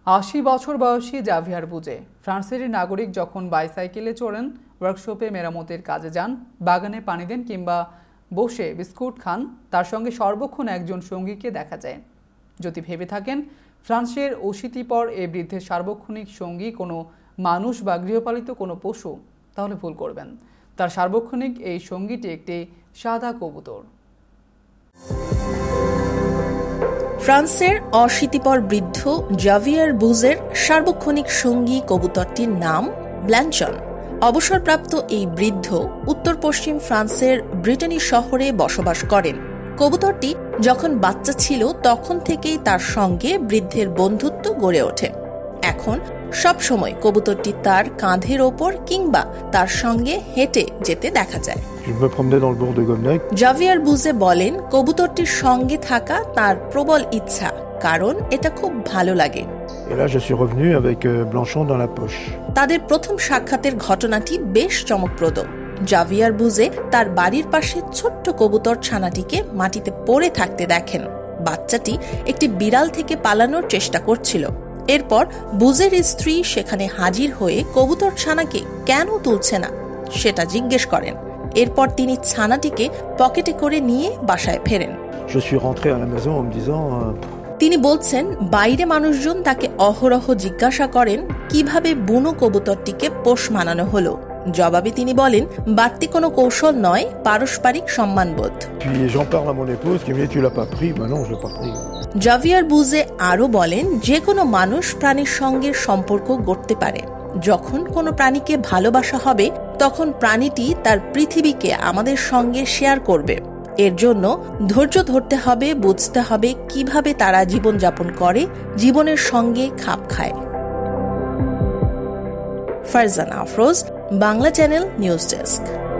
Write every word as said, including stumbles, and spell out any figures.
আশি বছর বয়সী জাভিয়ার বুজে ফ্রান্সের নাগরিক যখন বাইসাইকেলে চড়েন, ওয়ার্কশপে মেরামতের কাজে যান, বাগানে পানি দেন কিংবা বসে বিস্কুট খান, তার সঙ্গে সর্বক্ষণ একজন সঙ্গীকে দেখা যায়। যদি ভেবে থাকেন ফ্রান্সের অশীতিপর এ বৃদ্ধের সার্বক্ষণিক সঙ্গী কোনো মানুষ বা গৃহপালিত কোনো পশু, তাহলে ভুল করবেন। তার সার্বক্ষণিক এই সঙ্গীটি একটি সাদা কবুতর। ফ্রান্সের অশীতিপর বৃদ্ধ জাভিয়ার বুজের সার্বক্ষণিক সঙ্গী কবুতরটির নাম ব্ল্যাঞ্চন। অবসরপ্রাপ্ত এই বৃদ্ধ উত্তর পশ্চিম ফ্রান্সের ব্রিটানি শহরে বসবাস করেন। কবুতরটি যখন বাচ্চা ছিল তখন থেকেই তার সঙ্গে বৃদ্ধের বন্ধুত্ব গড়ে ওঠে। এখন সব সময় কবুতরটি তার কাঁধের ওপর কিংবা তার সঙ্গে হেঁটে যেতে দেখা যায়। জাভিয়ার বুজে বলেন, কবুতরটির সঙ্গে থাকা তার প্রবল ইচ্ছা, কারণ এটা খুব ভালো লাগে। তাদের প্রথম সাক্ষাতের ঘটনাটি বেশ চমকপ্রদ। জাভিয়ার বুজে তার বাড়ির পাশে ছোট্ট কবুতর ছানাটিকে মাটিতে পড়ে থাকতে দেখেন। বাচ্চাটি একটি বিড়াল থেকে পালানোর চেষ্টা করছিল। এরপর বুজের স্ত্রী সেখানে হাজির হয়ে কবুতর ছানাকে কেন তুলছে না সেটা জিজ্ঞেস করেন। এরপর তিনি ছানাটিকে পকেটে করে নিয়ে বাসায় ফেরেন। তিনি বলছেন, বাইরে মানুষজন তাকে অহরহ জিজ্ঞাসা করেন কিভাবে বুনো কবুতরটিকে পোষ মানানো হলো। জবাবে তিনি বলেন, বাড়তি কোনো কৌশল নয়, পারস্পরিক সম্মানবোধ। জাভিয়ার বুজে আরো বলেন, যে কোনো মানুষ প্রাণীর সঙ্গে সম্পর্ক গড়তে পারে। যখন কোনো প্রাণীকে ভালোবাসা হবে তখন প্রাণীটি তার পৃথিবীকে আমাদের সঙ্গে শেয়ার করবে। এর জন্য ধৈর্য ধরতে হবে, বুঝতে হবে কিভাবে তারা জীবনযাপন করে, জীবনের সঙ্গে খাপ খায়। Farzana Afroz, Bangla channel news desk.